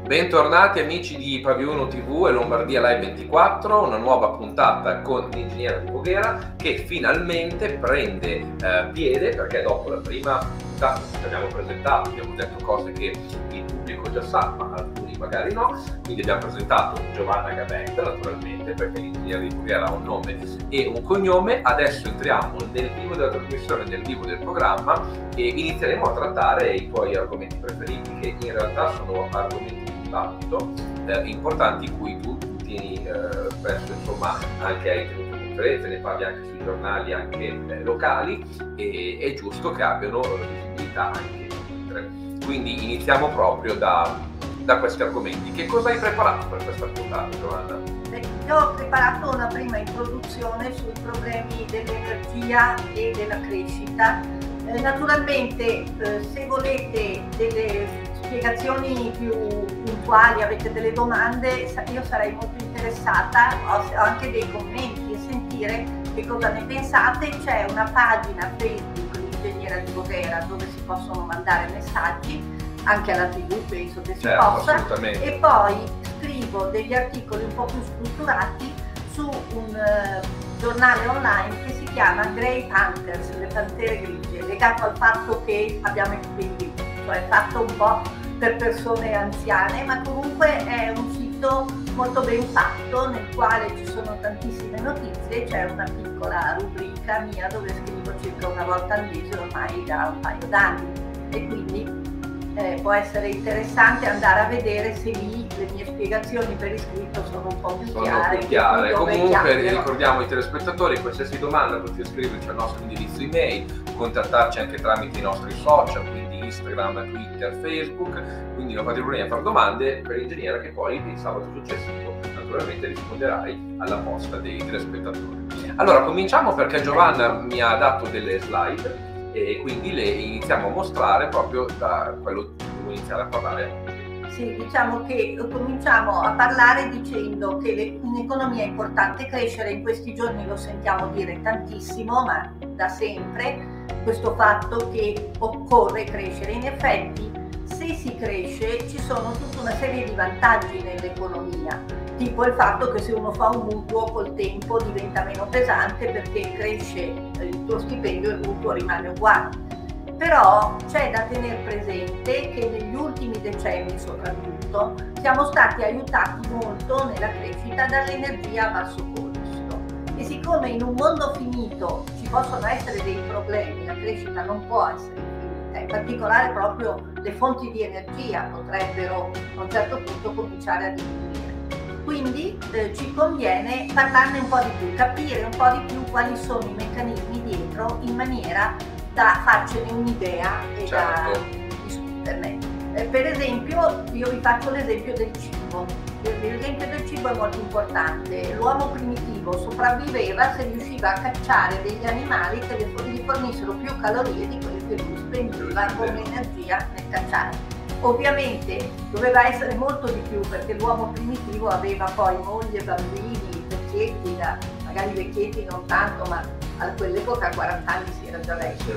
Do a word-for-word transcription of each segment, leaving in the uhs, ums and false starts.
Bentornati amici di Paviuno tivù e Lombardia Live ventiquattro, una nuova puntata con l'ingegnere di Voghera che finalmente prende eh, piede, perché dopo la prima puntata che abbiamo presentato abbiamo detto cose che il pubblico già sa, ma alcuni magari no, quindi abbiamo presentato Giovanna Gabetta naturalmente, perché l'ingegnere di Voghera ha un nome e un cognome. Adesso entriamo nel vivo della trasmissione, nel vivo del programma e inizieremo a trattare i tuoi argomenti preferiti, che in realtà sono argomenti dibattito eh, importanti, cui tu tieni eh, spesso, insomma, anche hai tenuto conferenze, ne parli anche sui giornali anche eh, locali, e è giusto che abbiano visibilità anche oltre. Quindi iniziamo proprio da, da questi argomenti. Che cosa hai preparato per questa puntata, Giovanna? Beh, io ho preparato una prima introduzione sui problemi dell'energia e della crescita. Eh, naturalmente eh, se volete delle spiegazioni più puntuali, avete delle domande, io sarei molto interessata, ho anche dei commenti, e sentire che cosa ne pensate. C'è una pagina Facebook, l'Ingegnere di Voghera, dove si possono mandare messaggi, anche alla tivù penso che si certo, possa, e poi scrivo degli articoli un po' più strutturati su un uh, giornale online che si chiama Grey Hunters, le pantere grigie, legato al fatto che abbiamo i capelli, cioè fatto un po' per persone anziane, ma comunque è un sito molto ben fatto nel quale ci sono tantissime notizie. C'è una piccola rubrica mia dove scrivo circa una volta al mese ormai da un paio d'anni, e quindi eh, può essere interessante andare a vedere se lì le mie spiegazioni per iscritto sono un po' più sono chiare. Più chiare. Comunque chiaro. ricordiamo ai telespettatori, qualsiasi domanda potete scriverci al nostro indirizzo email, contattarci anche tramite i nostri social, quindi Instagram, Twitter, Facebook, quindi non fate problemi a fare domande per l'ingegnere, che poi il sabato successivo naturalmente risponderai alla posta dei telespettatori. Allora cominciamo, perché Giovanna mi ha dato delle slide e quindi le iniziamo a mostrare proprio da quello che devo iniziare a parlare. Sì, diciamo che cominciamo a parlare dicendo che le, in economia è importante crescere. In questi giorni lo sentiamo dire tantissimo, ma da sempre, questo fatto che occorre crescere. In effetti, se si cresce ci sono tutta una serie di vantaggi nell'economia, tipo il fatto che se uno fa un mutuo col tempo diventa meno pesante perché cresce il tuo stipendio e il mutuo rimane uguale. Però c'è da tenere presente che negli ultimi decenni soprattutto siamo stati aiutati molto nella crescita dall'energia a basso costo, e siccome in un mondo finito ci possono essere dei problemi, la crescita non può essere infinita, in particolare proprio le fonti di energia potrebbero a un certo punto cominciare a diminuire. Quindi eh, ci conviene parlarne un po' di più, capire un po' di più quali sono i meccanismi dietro, in maniera da farcene un'idea e certo. da discuterne. Eh, per esempio, io vi faccio l'esempio del cibo. L'esempio del cibo è molto importante. L'uomo primitivo sopravviveva se riusciva a cacciare degli animali che gli fornissero più calorie di quelle che lui spendeva come energia nel cacciare. Ovviamente doveva essere molto di più, perché l'uomo primitivo aveva poi moglie, bambini, vecchietti, da, magari vecchietti non tanto, ma a quell'epoca a quaranta anni si era già vecchio,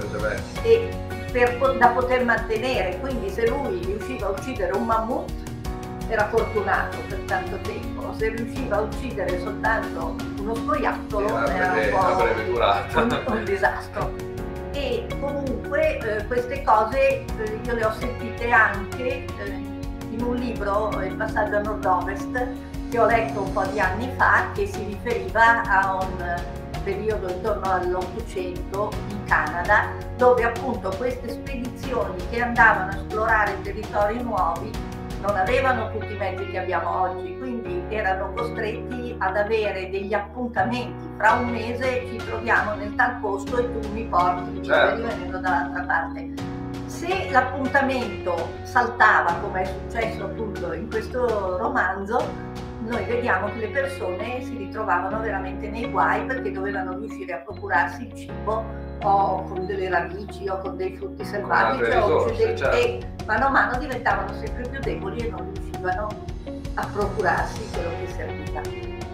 e per, da poter mantenere. Quindi se lui riusciva a uccidere un mammut era fortunato per tanto tempo, se riusciva a uccidere soltanto uno scoiattolo era un po' un, un disastro. E comunque eh, queste cose eh, io le ho sentite anche eh, in un libro, Il passaggio a nord-ovest, che ho letto un po' di anni fa, che si riferiva a un periodo intorno all'Ottocento in Canada, dove appunto queste spedizioni che andavano a esplorare territori nuovi non avevano tutti i mezzi che abbiamo oggi, quindi erano costretti ad avere degli appuntamenti. Fra un mese ci troviamo nel tal posto e tu mi porti, certo, venendo dall'altra parte. Se l'appuntamento saltava, come è successo appunto in questo romanzo, noi vediamo che le persone si ritrovavano veramente nei guai, perché dovevano riuscire a procurarsi il cibo o con delle radici o con dei frutti selvatici, risorse, dei, certo. e mano a mano diventavano sempre più deboli e non riuscivano a procurarsi quello che serviva.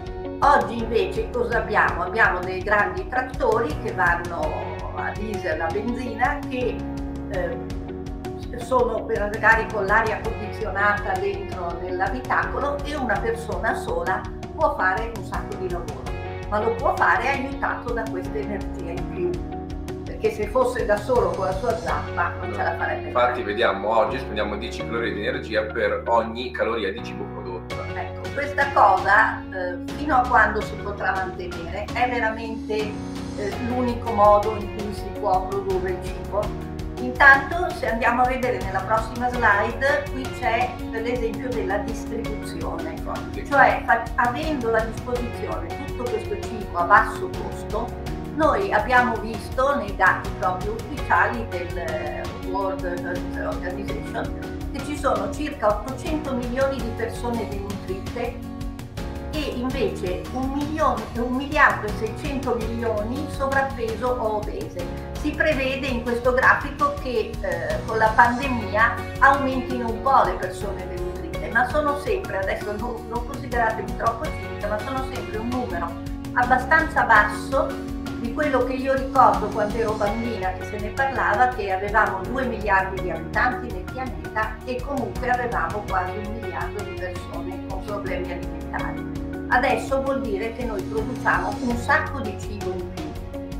Oggi invece cosa abbiamo? Abbiamo dei grandi trattori che vanno a diesel, a benzina, che eh, sono magari con l'aria condizionata dentro nell'abitacolo, e una persona sola può fare un sacco di lavoro, ma lo può fare aiutato da questa energia in più, perché se fosse da solo con la sua zappa non ce la farebbe. Infatti vediamo, oggi spendiamo dieci calorie di energia per ogni caloria di cibo prodotto. Ecco, questa cosa eh, fino a quando si potrà mantenere è veramente eh, l'unico modo in cui si può produrre il cibo. Intanto, se andiamo a vedere nella prossima slide, qui c'è l'esempio della distribuzione, cioè avendo a disposizione tutto questo cibo a basso costo, noi abbiamo visto nei dati proprio ufficiali del World Health Organization che ci sono circa ottocento milioni di persone denutrite e invece un, milione, un miliardo e seicento milioni sovrappeso o obese. Si prevede in questo grafico che eh, con la pandemia aumentino un po' le persone denutrite, ma sono sempre, adesso non, non consideratevi troppo cinica, ma sono sempre un numero abbastanza basso di quello che io ricordo quando ero bambina, che se ne parlava, che avevamo due miliardi di abitanti nel pianeta e comunque avevamo quasi un miliardo di persone con problemi alimentari. Adesso vuol dire che noi produciamo un sacco di cibo in più.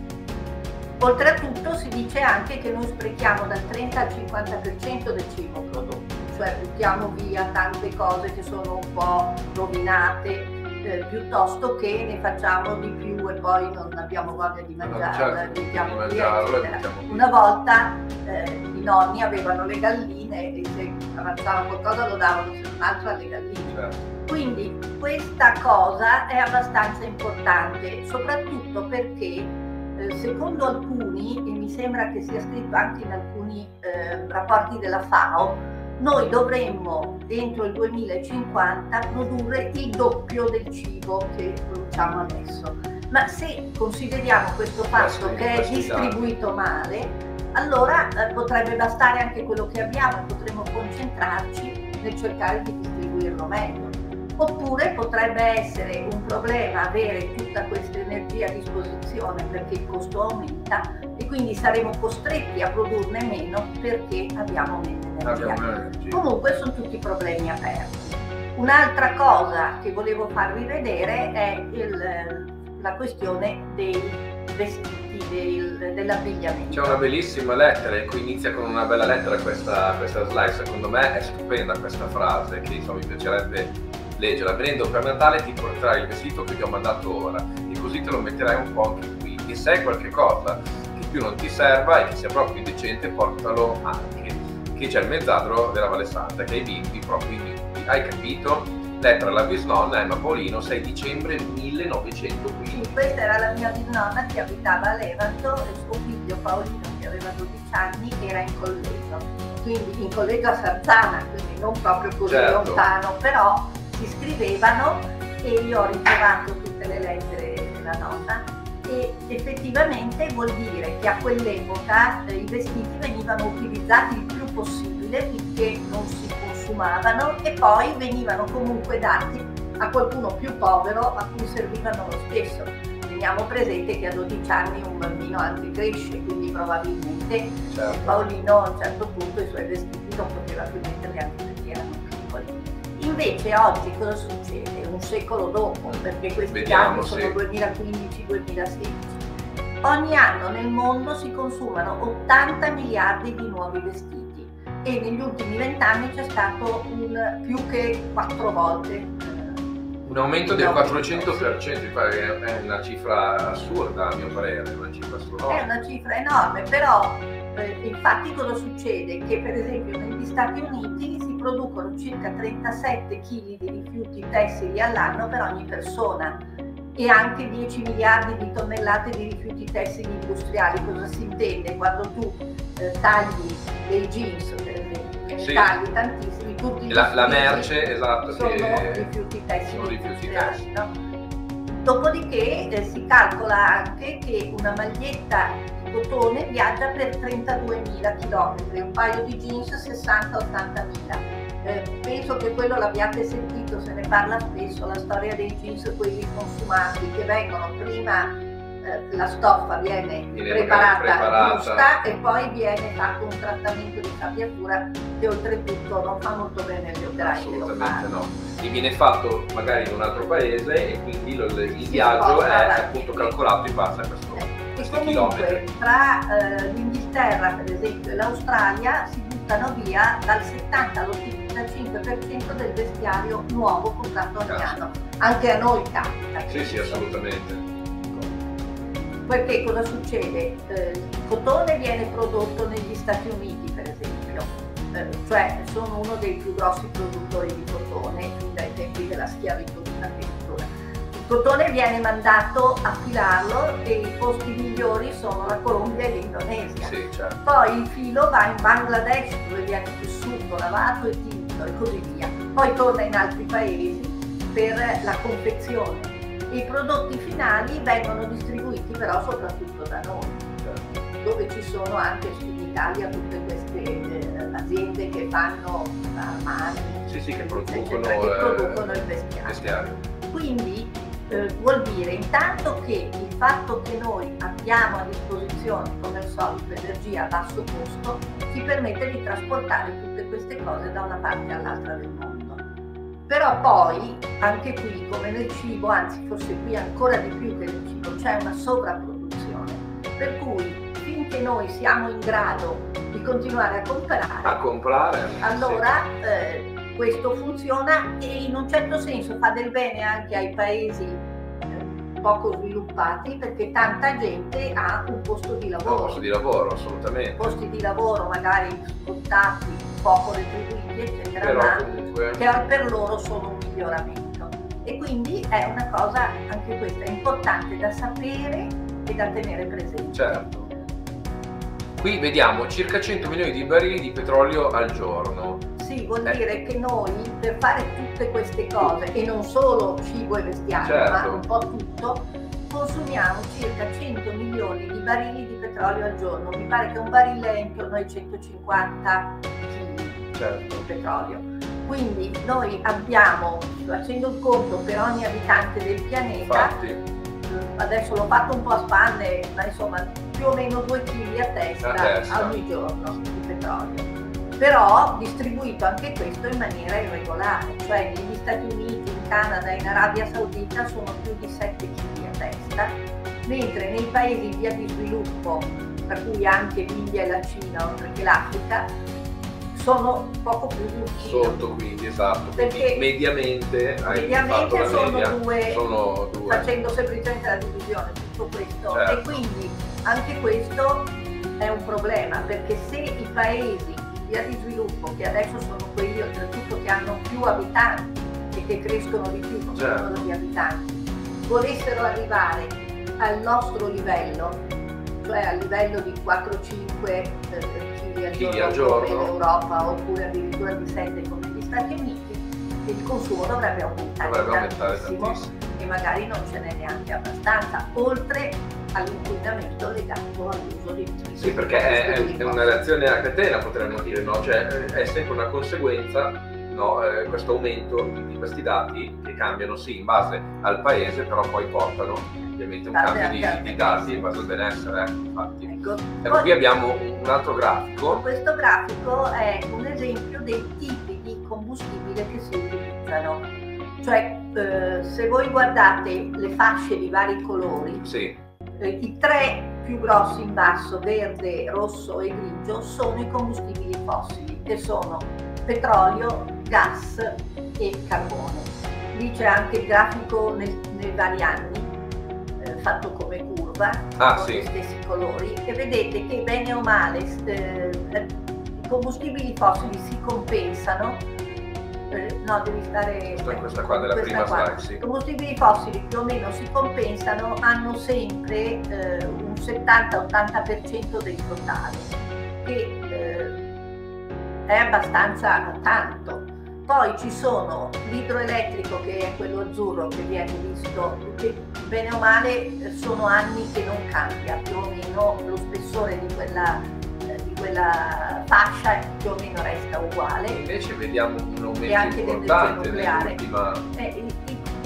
Oltretutto si dice anche che noi sprechiamo dal trenta al cinquanta per cento del cibo prodotto, cioè buttiamo via tante cose che sono un po' rovinate, eh, piuttosto che ne facciamo di più e poi non abbiamo voglia di mangiarla, certo, buttiamo di via, mangiarla, via. Una volta eh, i nonni avevano le galline e se avanzava qualcosa lo davano se un altro alle galline. Certo. Quindi questa cosa è abbastanza importante, soprattutto perché eh, secondo alcuni, e mi sembra che sia scritto anche in alcuni eh, rapporti della FAO, noi dovremmo entro il duemilacinquanta produrre il doppio del cibo che produciamo adesso. Ma se consideriamo questo fatto che è distribuito male, allora eh, potrebbe bastare anche quello che abbiamo, potremmo concentrarci nel cercare di distribuirlo meglio. Oppure potrebbe essere un problema avere tutta questa energia a disposizione perché il costo aumenta e quindi saremo costretti a produrne meno perché abbiamo meno energia. Abbiamo energia. Comunque sono tutti problemi aperti. Un'altra cosa che volevo farvi vedere è il, la questione dei vestiti, del, dell'abbigliamento. C'è una bellissima lettera in cui inizia con una bella lettera questa, questa slide, secondo me è stupenda questa frase che insomma, mi piacerebbe leggere. Venendo per Natale ti porterai il vestito che ti ho mandato ora e così te lo metterai un po' anche qui, e se hai qualche cosa che più non ti serva e che sia proprio indecente portalo anche, che c'è il mezzadro della Valle Santa che ai bimbi proprio i bimbi, hai capito? Lettera alla bisnonna Emma Paolino, sei dicembre millenovecentoquindici. Sì, questa era la mia bisnonna che abitava a Levanto e suo figlio Paolino che aveva dodici anni era in collegio, quindi in collegio a Sarzana, quindi non proprio così certo. lontano, però si scrivevano e io ho ritrovato tutte le lettere della nonna e effettivamente vuol dire che a quell'epoca eh, i vestiti venivano utilizzati il più possibile finché non si consumavano e poi venivano comunque dati a qualcuno più povero a cui servivano lo stesso. Teniamo presente che a dodici anni un bambino anzi cresce, quindi probabilmente certo. Paolino a un certo punto i suoi vestiti non poteva più metterli anche perché erano piccoli. Invece oggi cosa succede? Un secolo dopo, perché questi Vediamo, dati sono sì. duemilaquindici duemilasedici. Ogni anno nel mondo si consumano ottanta miliardi di nuovi vestiti e negli ultimi vent'anni c'è stato un più che quattro volte. Un aumento del quattrocento per cento, è una cifra assurda a mio parere, è una cifra astronomica. È una cifra enorme, però eh, infatti cosa succede? Che per esempio negli Stati Uniti si producono circa trentasette chili di rifiuti tessili all'anno per ogni persona e anche dieci miliardi di tonnellate di rifiuti tessili industriali. Cosa si intende? Quando tu eh, tagli dei jeans, per esempio, che sì. ne tagli tantissimi, tutti la, la merce, esatto, sono che rifiuti tessili sono rifiuti industriali, tessili. no? Dopodiché eh, si calcola anche che una maglietta di cotone viaggia per trentaduemila chilometri, un paio di jeans sessanta ottantamila. Eh, penso che quello l'abbiate sentito, se ne parla spesso, la storia dei jeans, quelli consumati, che vengono prima eh, la stoffa viene, viene preparata, preparata giusta e poi viene fatto un trattamento di sabbiatura che oltretutto non fa molto bene agli operai che lo assolutamente fanno. no, e viene fatto magari in un altro paese e quindi lo, il Si viaggio sposta è avanti. appunto calcolato in base a questo, E questi comunque chilometri. tra eh, l'Inghilterra per esempio e l'Australia si buttano via dal settanta all'ottantacinque per cento del vestiario nuovo comprato ogni Capita. anno. Anche a noi capita. Sì, sì, assolutamente. Perché cosa succede? Eh, il cotone viene prodotto negli Stati Uniti per esempio, eh, cioè sono uno dei più grossi produttori di cotone fin dai tempi della schiavitù addirittura. Il cotone viene mandato a filarlo e i posti migliori sono la Colombia e l'Indonesia. Sì, certo. Poi il filo va in Bangladesh dove viene tessuto, lavato e tinto e così via. Poi torna in altri paesi per la confezione. I prodotti finali vengono distribuiti però soprattutto da noi, dove ci sono anche in Italia tutte queste eh, aziende che fanno armadi, Sì, sì, che eccetera, producono, che eh, producono il vestiario. vestiario. Quindi eh, vuol dire intanto che il fatto che noi abbiamo a disposizione come al solito energia a basso costo ci permette di trasportare tutte queste cose da una parte all'altra del mondo. Però poi anche qui come nel cibo, anzi forse qui ancora di più che nel cibo, c'è una sovrapproduzione, per cui finché noi siamo in grado di continuare a comprare, A comprare. allora eh, questo funziona e in un certo senso fa del bene anche ai paesi eh, poco sviluppati, perché tanta gente ha un posto di Sì. lavoro, No, posto di lavoro, assolutamente. posti di lavoro magari sfruttati, poco retribuiti, eccetera, Però ma comunque che per loro sono un miglioramento. E quindi è una cosa, anche questa, importante da sapere e da tenere presente. certo. Qui vediamo circa cento milioni di barili di petrolio al giorno. Sì, vuol Eh. dire che noi per fare tutte queste cose, e non solo cibo e vestiario, Certo. ma un po' tutto, consumiamo circa cento milioni di barili di petrolio al giorno. Mi pare che un barile è intorno ai centocinquanta chili Certo. di petrolio. Quindi noi abbiamo, facendo il conto per ogni abitante del pianeta, Infatti, adesso l'ho fatto un po' a spanne, ma insomma più o meno due chili a testa, A testa. ogni giorno di petrolio. Però distribuito anche questo in maniera irregolare, cioè negli Stati Uniti, in Canada e in Arabia Saudita sono più di sette chili a testa, mentre nei paesi in via di sviluppo, tra cui anche l'India e la Cina, oltre che l'Africa, sono poco più di un chilo. sotto quindi, esatto. Quindi Perché mediamente, hai mediamente fatto la sono media, due- sono due. facendo semplicemente la divisione di tutto questo. Certo. E quindi anche questo è un problema, perché se i paesi in via di sviluppo, che adesso sono quelli oltretutto che hanno più abitanti e che crescono di più come Certo. numero di abitanti, volessero arrivare al nostro livello, cioè al livello di quattro cinque chili al Chili giorno al giorno. come in Europa, oppure addirittura di sette come negli Stati Uniti, il consumo dovrebbe aumentare Dovrebbe aumentare tantissimo tantissimo. e magari non ce n'è neanche abbastanza, oltre all'inquinamento legato all'uso di Sì, perché è, è- è una reazione a catena, potremmo dire, no? Cioè è sempre una conseguenza, no? Eh, questo aumento di, di questi dati che cambiano sì in base al paese, però poi portano ovviamente un Base cambio anche di, al di dati benessere. in base al benessere, eh, infatti. Ecco, Ecco, poi qui abbiamo un, un altro grafico. questo grafico è un esempio dei tipi di combustibile che si utilizzano. Cioè, eh, se voi guardate le fasce di vari colori, Sì, eh, i tre più grossi in basso, verde, rosso e grigio, sono i combustibili fossili, che sono petrolio, gas e carbone. Lì c'è anche il grafico nel- nei vari anni, eh, fatto come curva, Ah, con sì. gli stessi colori, e vedete che bene o male eh, eh, i combustibili fossili si compensano. Eh, no, devi stare Questa- questa qua della questa prima qua. slide, sì. I combustibili fossili più o meno si compensano, hanno sempre eh, un settanta ottanta per cento del totale, che eh, è abbastanza tanto. Poi ci sono l'idroelettrico, che è quello azzurro che viene visto, che bene o male eh, sono anni che non cambia, più o meno lo spessore di quella, eh, di quella fascia più o meno resta uguale. invece vediamo un E aumento anche l'energia importante nucleare. nell'ultima. Eh, i, i-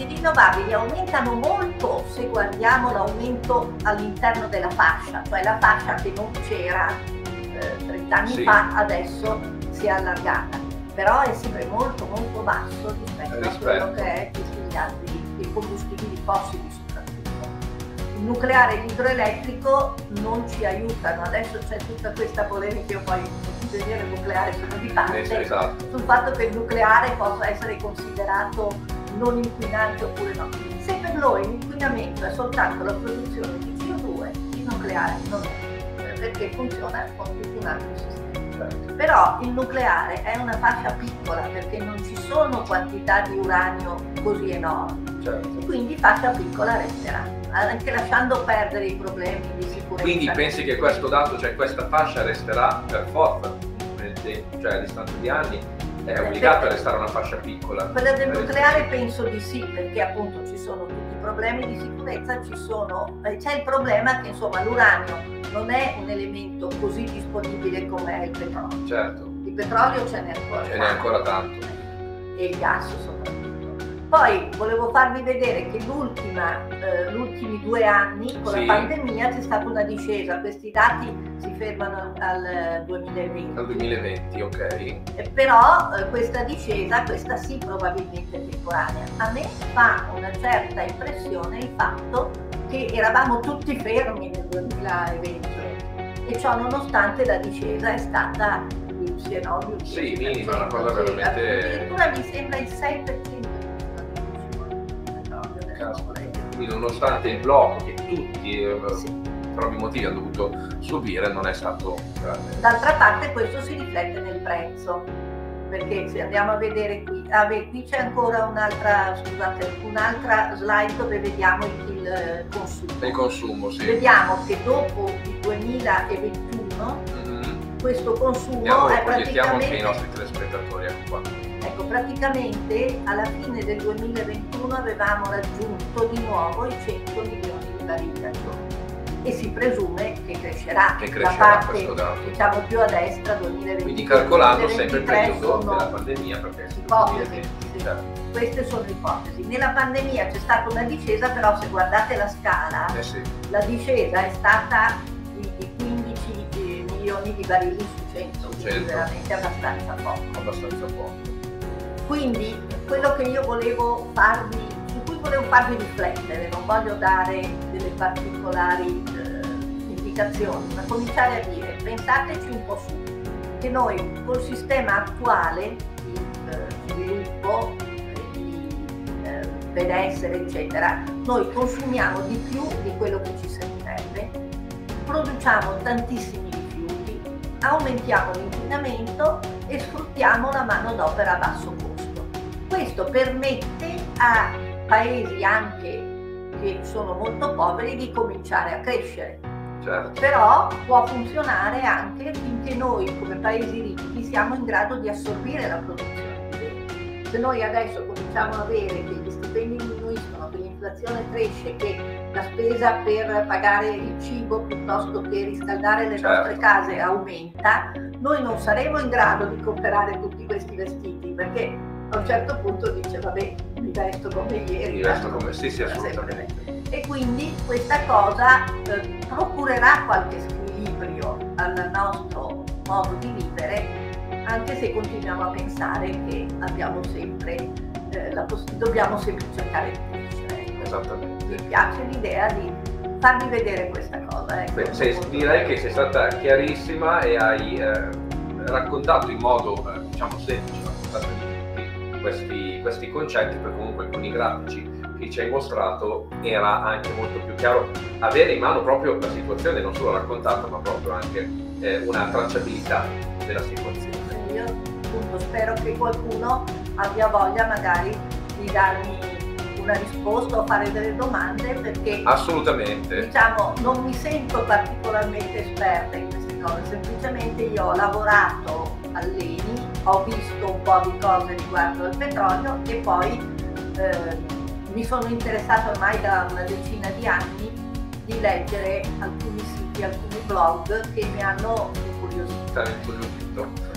i rinnovabili aumentano molto se guardiamo l'aumento all'interno della fascia, cioè la fascia che non c'era eh, trenta anni sì. fa, adesso si è allargata, però è sempre molto molto basso rispetto, rispetto. a quello che è tutti gli altri i combustibili fossili soprattutto. Il nucleare e l'idroelettrico non ci aiutano, adesso c'è tutta questa polemica, io poi ingegnere nucleare sono di parte, eh, esatto. sul fatto che il nucleare possa essere considerato non inquinante oppure no. Se per noi l'inquinamento è soltanto la produzione di C O due, il nucleare non è, perché funziona con tutto un altro sistema. Certo. Però il nucleare è una fascia piccola perché non ci sono quantità di uranio così enormi, certo. e quindi fascia piccola resterà, anche lasciando perdere i problemi di sicurezza. Quindi pensi che questo dato, cioè questa fascia resterà per forza nel tempo, cioè a distanza di anni? È obbligata a restare una fascia piccola? Quella del nucleare penso di sì, perché appunto ci sono tutti i problemi di sicurezza, ci sono, eh, c'è il problema che insomma l'uranio non è un elemento così disponibile come è il petrolio. Certo. Il petrolio ce n'è ancora, ce n'è ancora tanto. E il gas soprattutto. Poi volevo farvi vedere che l'ultima, eh, gli ultimi due anni con sì. la pandemia c'è stata una discesa, questi dati si fermano al duemilaventi. Al duemilaventi, ok. Eh, però eh, questa discesa, questa sì probabilmente è temporanea. A me fa una certa impressione il fatto che eravamo tutti fermi nel duemilaventi e ciò nonostante la discesa è stata sì, no, sì, minima, una cosa veramente... Addirittura mi sembra il sei per cento. Quindi nonostante il blocco che tutti eh, sì. per ovvi motivi hanno dovuto subire, non è stato grande. D'altra parte questo si riflette nel prezzo, perché se andiamo a vedere qui, ah, beh, qui c'è ancora un'altra, scusate, un'altra slide dove vediamo il, il consumo. Il consumo, sì. Vediamo che dopo il duemilaventuno mm-hmm. questo consumo Andiamo, è praticamente... anche i praticamente... nostri telespettatori, ecco qua. Ecco, praticamente alla fine del duemilaventuno avevamo raggiunto di nuovo i cento milioni di barili al giorno e si presume che crescerà, che crescerà la parte questo dato. Diciamo più a destra duemilaventi. Quindi calcolando sempre il periodo della pandemia, perché ipotesi, sì. Queste sono ipotesi. Nella pandemia c'è stata una discesa, però se guardate la scala, eh sì. la discesa è stata di, di quindici milioni di barili su cento, quindi veramente abbastanza poco. Abbastanza poco. Quindi quello che io volevo farvi, su cui volevo farvi riflettere, non voglio dare delle particolari eh, indicazioni, ma cominciare a dire, pensateci un po' su, che noi col sistema attuale di eh, sviluppo, di eh, benessere, eccetera, noi consumiamo di più di quello che ci servirebbe, produciamo tantissimi rifiuti, aumentiamo l'inquinamento e sfruttiamo la manodopera a basso costo. Questo permette a paesi anche che sono molto poveri di cominciare a crescere. Certo. Però può funzionare anche finché noi come paesi ricchi siamo in grado di assorbire la produzione di beni. Se noi adesso cominciamo a vedere che gli stipendi diminuiscono, che l'inflazione cresce, che la spesa per pagare il cibo piuttosto che riscaldare le certo. nostre case aumenta, noi non saremo in grado di comprare tutti questi vestiti, perché a un certo punto dice vabbè, mi vesto come ieri. Mi vesto come sì, sì, assolutamente. E quindi questa cosa eh, procurerà qualche squilibrio al nostro modo di vivere, anche se continuiamo a pensare che abbiamo sempre eh, la poss- dobbiamo sempre cercare di crescere. Esattamente. Mi piace l'idea di farvi vedere questa cosa. Ecco. Beh, sei, direi che sei stata chiarissima e hai eh, raccontato in modo eh, diciamo semplice, raccontato Questi, questi concetti, perché comunque con i grafici che ci hai mostrato era anche molto più chiaro avere in mano proprio la situazione, non solo raccontata ma proprio anche eh, una tracciabilità della situazione. Io appunto spero che qualcuno abbia voglia magari di darmi una risposta o fare delle domande, perché assolutamente, diciamo, non mi sento particolarmente esperta in queste cose, semplicemente io ho lavorato all'Eni, ho visto un po' di cose riguardo al petrolio e poi eh, mi sono interessata ormai da una decina di anni di leggere alcuni siti, alcuni blog che mi hanno incuriosito. incuriosito.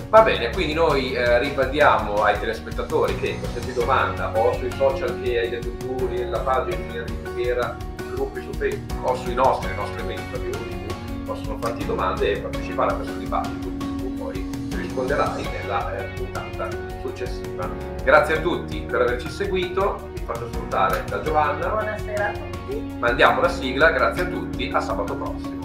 Va bene, quindi noi eh, ribadiamo ai telespettatori che qualsiasi domanda o sui social che hai detto tu, nella pagina di Ingegnera, i gruppi su Facebook o sui nostri, i nostri eventi Fabio tivù, possono farti domande e partecipare a questo dibattito, tu poi risponderai nella eh, puntata successiva. Grazie a tutti per averci seguito, vi faccio salutare da Giovanna. Buonasera a tutti. Mandiamo la sigla, grazie a tutti, a sabato prossimo.